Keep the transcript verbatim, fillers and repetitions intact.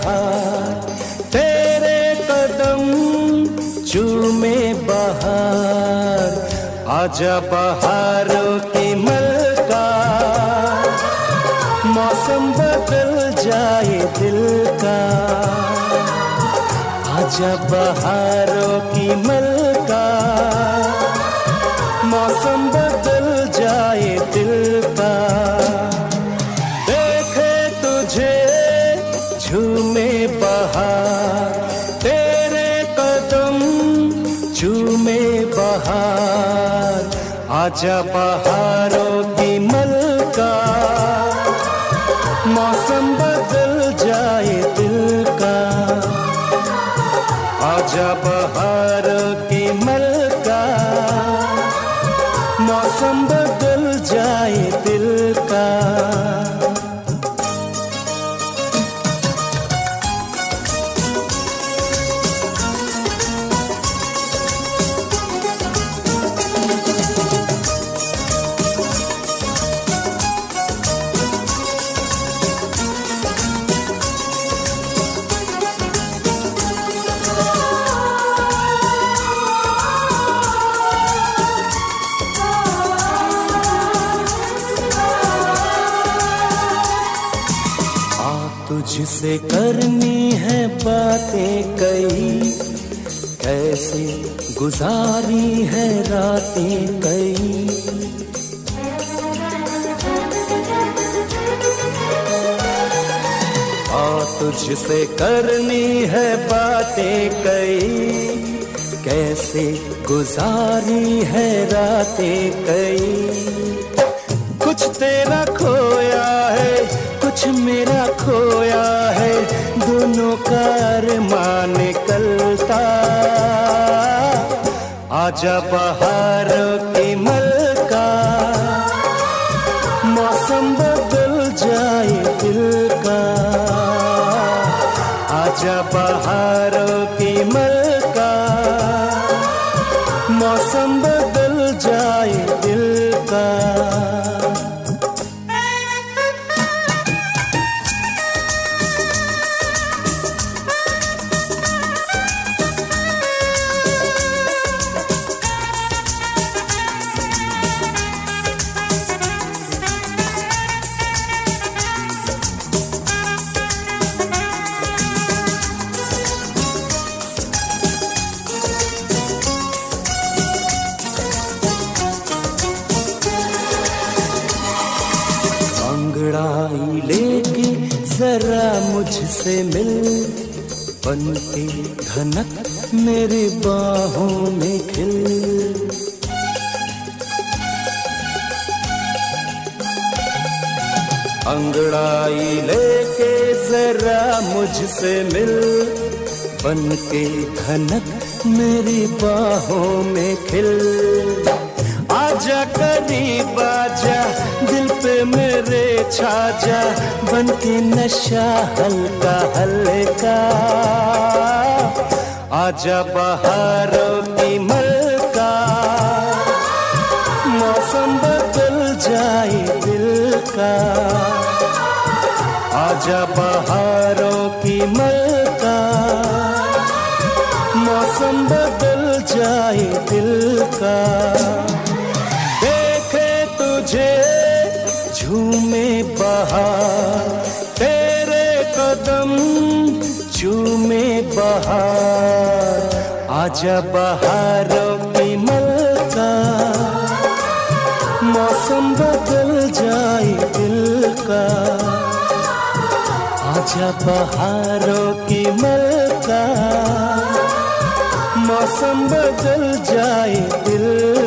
बहार, तेरे कदम चूमे बहार। आजा बहारों की मलका, मौसम बदल जाए दिल का। आजा बहारों की मलका, मौसम बदल जाए दिल का। देखे तुझे झूमे बहार, तेरे कदम झूमे बहार। आजा बहारों की मलका, मौसम बदल जाए दिल का। आजा बहारों की मलका, मौसम बदल जाए दिल का। तुझसे करनी है बातें कई, कैसे गुजारी है रातें कई। आ तुझसे करनी है बातें कई, कैसे गुजारी है रातें कई। कुछ तेरा खोया है, कुछ मेरा खोया है, दोनों का अरमान निकलता। आजा बहारों की मलका, मौसम बदल जाए दिल का। आजा बहारों की मलका, मौसम बदल जाए दिल का। अंगड़ाई लेके जरा मुझसे मिल, बनके धनक मेरी बाहों में खिल। अंगड़ाई लेके जरा मुझसे मिल, बनके धनक मेरी बाहों में खिल। आजा करीब आजा, दिल पे मेरे छा जा, बनके नशा हल्का हल्का। आजा बहारों की मलका, मौसम बदल जाए दिल का। आजा बहारों की मलका, मौसम बदल जाए दिल का। तुझे झूमे बहार, तेरे कदम झूमे बहार। आजा बहारों की मलका, मौसम बदल जाए दिल का। आजा बहारों की मलका, मौसम बदल जाए दिल